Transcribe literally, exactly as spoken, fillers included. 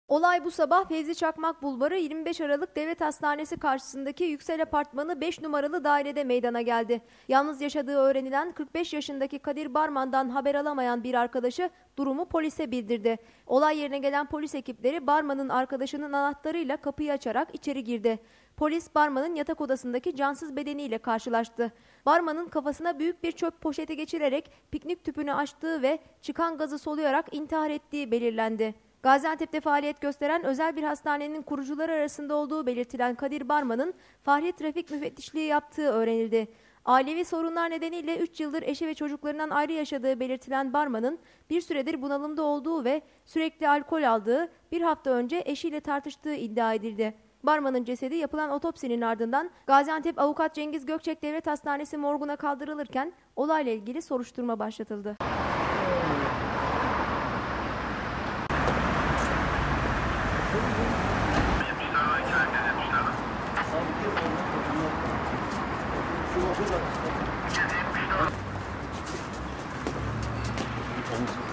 Olay bu sabah Fevzi Çakmak Bulvarı yirmi beş Aralık Devlet Hastanesi karşısındaki Yüksel Apartmanı beş numaralı dairede meydana geldi. Yalnız yaşadığı öğrenilen kırk beş yaşındaki Kadir Barman'dan haber alamayan bir arkadaşı durumu polise bildirdi. Olay yerine gelen polis ekipleri Barman'ın arkadaşının anahtarıyla kapıyı açarak içeri girdi. Polis Barman'ın yatak odasındaki cansız bedeniyle karşılaştı. Barman'ın kafasına büyük bir çöp poşeti geçirerek piknik tüpünü açtığı ve çıkan gazı soluyarak intihar ettiği belirlendi. Gaziantep'te faaliyet gösteren özel bir hastanenin kurucuları arasında olduğu belirtilen Kadir Barman'ın Fahri Trafik Müfettişliği yaptığı öğrenildi. Ailevi sorunlar nedeniyle üç yıldır eşi ve çocuklarından ayrı yaşadığı belirtilen Barman'ın bir süredir bunalımda olduğu ve sürekli alkol aldığı, bir hafta önce eşiyle tartıştığı iddia edildi. Barman'ın cesedi yapılan otopsinin ardından Gaziantep Avukat Cengiz Gökçek Devlet Hastanesi morguna kaldırılırken olayla ilgili soruşturma başlatıldı. Şu